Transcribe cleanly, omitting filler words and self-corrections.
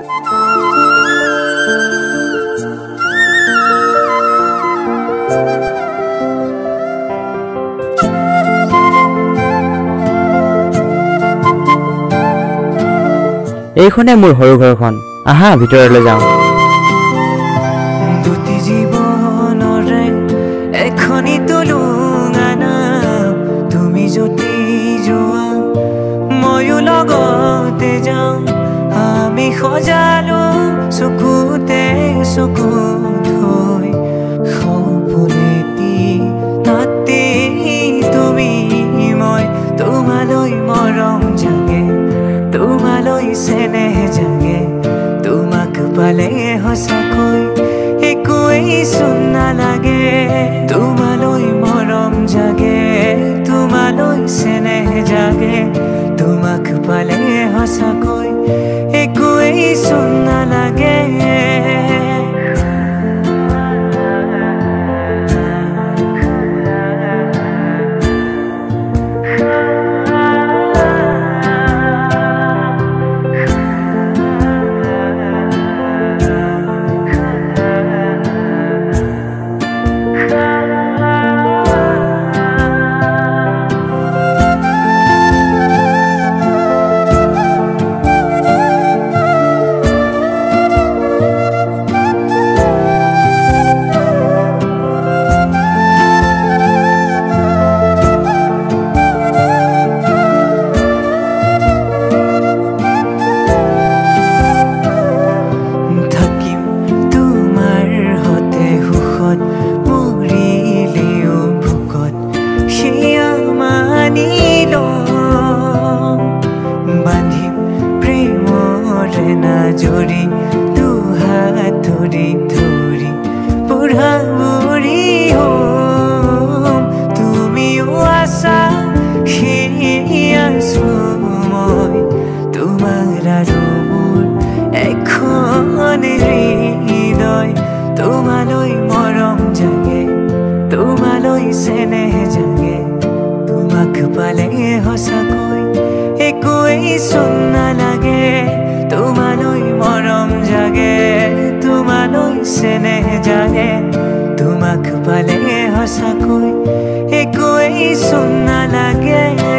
এইখনে মোৰ সৰু ঘৰখন আহা ভিতৰলৈ যাওঁ দুটি জীৱনৰে এখনি তুলুঙানা তুমি যদি যোৱা ময়ো লগতে যাওঁ আমি সজালো চকুতে চকু থৈ সপোনেতি নাতি তুমি মই তোমালৈ মৰম জাগে তোমালৈ চেনেহ জাগে তোমাক পালে সঁচাকৈ একোৱেই চোন নালাগে তোমালৈ মৰম জাগে তোমালৈ চেনেহ জাগে তোমাক পালে সঁচাকৈ একোৱেই চোন নালাগে জৰি দুহাত ধৰি ধৰি বুঢ়া বুঢ়ী হম তুমিও আছা সেই আছো মই তোমাৰ আৰু মোৰ এখন হৃদয় তোমালৈ মৰম জাগে তোমালৈ চেনেহ জাগে তোমাক পালে সঁচাকৈ একোৱেই চোন নালাগে তোমালৈ মৰম জাগে তোমালৈ চেনেহ জাগে তোমাক পালে সঁচাকৈ একোৱেই চোন নালাগে